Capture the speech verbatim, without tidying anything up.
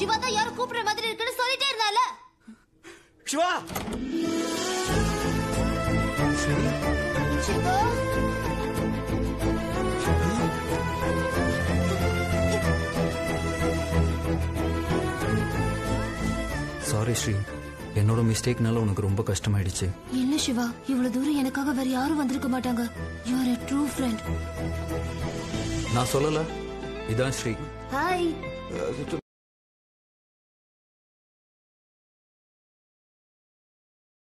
சிவா தான் யாரும் கூப்பிடுற மாதிரி இருக்குன்னு சொல்லிட்டே இருந்தால. சிவா சிவா சாரி ஸ்ரீ, என்னோட மிஸ்டேக்னால உனக்கு ரொம்ப கஷ்டமாயிடுச்சு. இல்ல சிவா, இவ்வளவு தூரம் எனக்காக வேற யாரும் வந்திருக்க மாட்டாங்க. You are a true friend. நான் சொல்லல, இதான் ஸ்ரீ. ஹாய்.